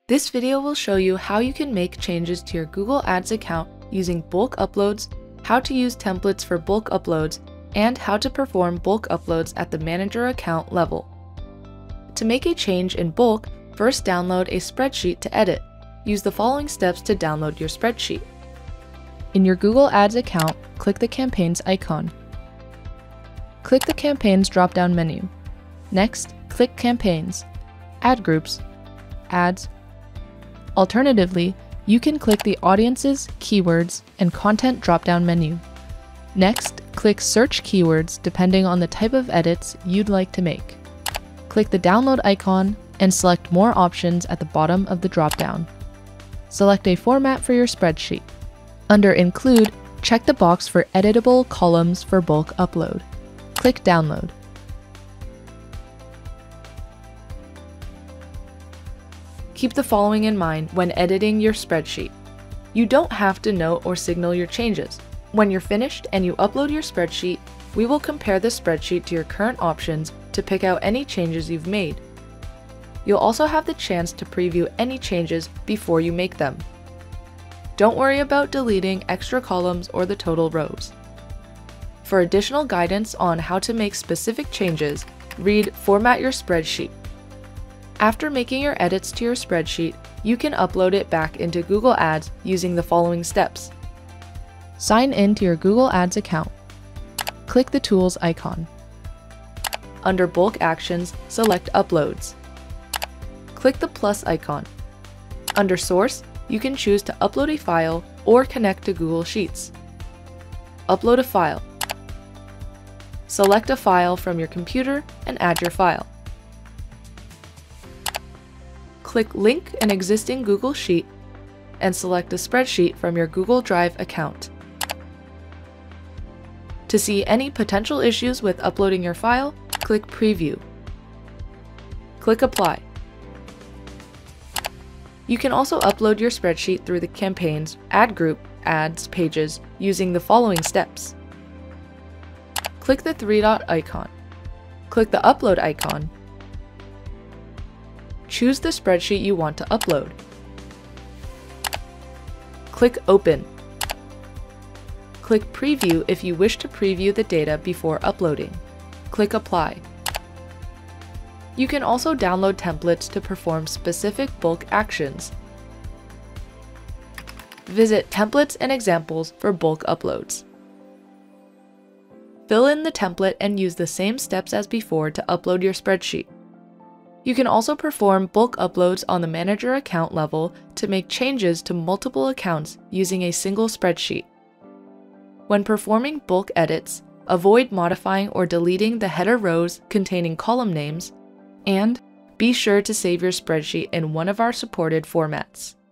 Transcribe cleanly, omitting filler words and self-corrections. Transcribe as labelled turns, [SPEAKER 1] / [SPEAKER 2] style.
[SPEAKER 1] This video will show you how you can make changes to your Google Ads account using bulk uploads, how to use templates for bulk uploads, and how to perform bulk uploads at the manager account level. To make a change in bulk, first download a spreadsheet to edit. Use the following steps to download your spreadsheet. In your Google Ads account, click the Campaigns icon. Click the Campaigns drop-down menu. Next, click Campaigns, Ad Groups, Ads. Alternatively, you can click the Audiences, Keywords, and Content drop-down menu. Next, click Search Keywords depending on the type of edits you'd like to make. Click the download icon and select more options at the bottom of the drop-down. Select a format for your spreadsheet. Under Include, check the box for editable columns for bulk upload. Click Download. Keep the following in mind when editing your spreadsheet. You don't have to note or signal your changes. When you're finished and you upload your spreadsheet, we will compare the spreadsheet to your current options to pick out any changes you've made. You'll also have the chance to preview any changes before you make them. Don't worry about deleting extra columns or the total rows. For additional guidance on how to make specific changes, read Format Your Spreadsheet. After making your edits to your spreadsheet, you can upload it back into Google Ads using the following steps. Sign in to your Google Ads account. Click the Tools icon. Under Bulk Actions, select Uploads. Click the plus icon. Under Source, you can choose to upload a file or connect to Google Sheets. Upload a file. Select a file from your computer and add your file. Click Link an existing Google Sheet and select a spreadsheet from your Google Drive account. To see any potential issues with uploading your file, click Preview. Click Apply. You can also upload your spreadsheet through the Campaigns, Ad Group, Ads pages using the following steps. Click the three-dot icon. Click the Upload icon. Choose the spreadsheet you want to upload. Click Open. Click Preview if you wish to preview the data before uploading. Click Apply. You can also download templates to perform specific bulk actions. Visit Templates and Examples for bulk uploads. Fill in the template and use the same steps as before to upload your spreadsheet. You can also perform bulk uploads on the manager account level to make changes to multiple accounts using a single spreadsheet. When performing bulk edits, avoid modifying or deleting the header rows containing column names, and be sure to save your spreadsheet in one of our supported formats.